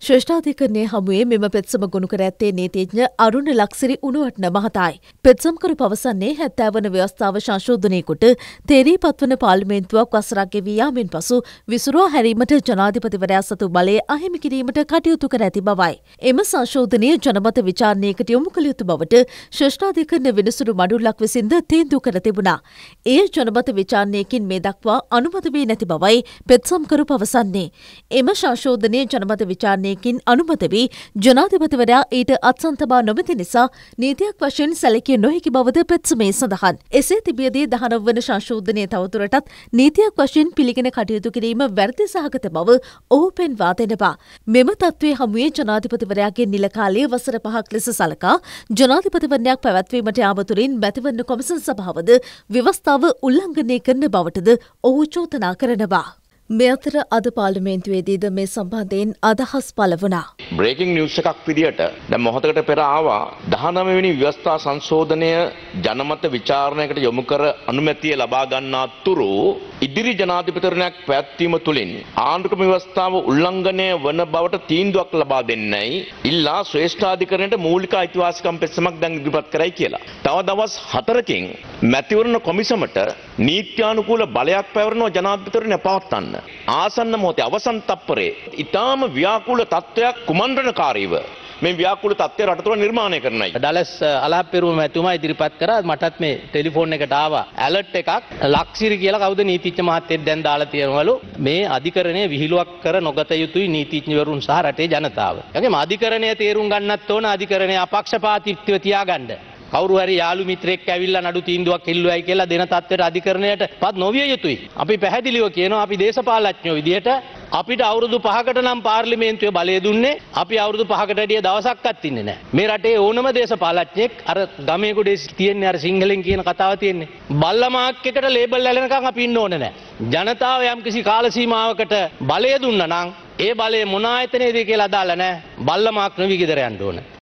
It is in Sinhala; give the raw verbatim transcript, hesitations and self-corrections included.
ශ්‍රේෂ්ඨාධිකරණයේ හමුවේ මෙම පෙත්සම ගොනු කර ඇත්තේ නීතිඥ අරුණ ලක්සිරි උණුවටන මහතායි. පෙත්සම්කරු පවසන්නේ හැත්තෑ වන ව්‍යවස්ථාව සංශෝධනය කොට තේරී පත්වන පාර්ලිමේන්තුවක් වසරක් ගෙවී යාමෙන් පසු විසුරුවා හැරීමට ජනාධිපතිවරයා සතු බලය අහිමි කිරීමට කටයුතු කර ඇති බවයි. එම සංශෝධනය ජනමත විචාරණයකට යොමු කළ යුතු බවට ශ්‍රේෂ්ඨාධිකරණ විනිසුරු මඩුල්ලක් විසින්ද තීන්දුව කර තිබුණා. එය ජනමත විචාරණයකින් මේ දක්වා අනුමත වී නැති බවයි පෙත්සම්කරු පවසන්නේ. එම සංශෝධනය ජනමත විචාරණය කින් අනුමත වී ජනාධිපතිවරයා ඊට අත්සන් තබා නොමැති නිසා නීතියක් වශයෙන් සැලකිය නොහැකි බවද පෙත්සමේ සඳහන්. එසේ තිබියදී දහනව වන සංශෝධනය තවදුරටත් නීතියක් වශයෙන් පිළිගෙන කටයුතු කිරීම වැරදි සහගත බව ඔහු පෙන්වා දෙනවා. මෙම තත්ත්වයේ හමුවේ ජනාධිපතිවරයාගේ නිල කාලය වසර පහක් ලෙස සලකා ජනාධිපතිවරණයක් පැවැත්වීමට යාම තුළින් මැතිවරණ කොමිසම් සභාවද ව්‍යවස්ථාව උල්ලංඝනය කරන බවටද ඔහු චෝදනා කරනවා. මේ අතර අද පාර්ලිමේන්තුවේදීද මේ සම්බන්ධයෙන් අදහස් පළ වුණා. බ්‍රේකින් නිවුස් එකක් විදියට දැන් මොහොතකට පෙර ආවා දහනව වෙනි ව්‍යවස්ථා සංශෝධනය ජනමත විචාරණයකට යොමු කර අනුමැතිය ලබා ගන්නා තුරු ඉදිරි ජනාධිපතිවරණයක් පැවැත්වීම තුළින් ආණ්ඩුක්‍රම ව්‍යවස්ථාව උල්ලංඝනය වන බවට තීන්දුවක් ලබා දෙන්නයි ඉල්ලා ශ්‍රේෂ්ඨාධිකරණයට මූලික අයිතිවාසිකම් පෙත්සමක් දැන් ඉදිරිපත් කරයි කියලා. තව දවස් හතරකින් මැතිවරණ කොමිසමට නීත්‍යානුකූල බලයක් පැවරෙනවා ජනාධිපතිවරණය පවත්වන්න. ආසන්න මොහොතේ අවසන් තප්පරේ ඊටාම ව්‍යාකූල තත්ත්වයක් කුමන්ත්‍රණකාරීව මේ ව්‍යාකූල තත්ත්වය රට තුළ නිර්මාණය කරන්නයි. ඩලස් අලහප්පෙරුම මැතිතුමා ඉදිරිපත් කරා මටත් මේ ටෙලිෆෝන් එකට ආවා ඇලර්ට් එකක් ලක්සිරි කියලා කවුද නීතිඥ මහත්තයෙක් දැන් දාලා තියෙනවලු මේ අධිකරණය විහිළුවක් කර නොගත යුතුයි නීතිඥවරුන් සහ රටේ ජනතාව. ඒගොම අධිකරණය තේරුම් ගන්නත් ඕන අධිකරණය අපක්ෂපාතීත්වය තියාගන්න. කවුරු හරි යාළු මිත්‍රෙක් ඇවිල්ලා නඩු තීන්දුවක් ඉල්ලුවයි කියලා දෙන තත්ත්වයට අධිකරණයට පත් නොවිය යුතුයි. අපි පැහැදිලිව කියනවා අපි දේශපාලඥයෝ විදියට අපිට අවුරුදු පහකට නම් පාර්ලිමේන්තුවේ බලය දුන්නේ අපි අවුරුදු පහකට වැඩිය දවසක්වත් ඉන්නේ නැහැ. මේ රටේ ඕනම දේශපාලඥයෙක් අර ගමේ ගොඩේ තියෙන්නේ අර සිංහලෙන් කියන කතාව තියෙන්නේ. බල්ලමාක් එකට ලේබල් ඇලෙනකන් අපි ඉන්න ඕනේ නැහැ. ජනතාව යම්කිසි කාල සීමාවකට බලය දුන්නා නම් ඒ බලය මොන ආයතනයේද කියලා අදාළ නැහැ. බල්ලමාක් නෙවෙයි ගෙදර යන්න ඕනේ.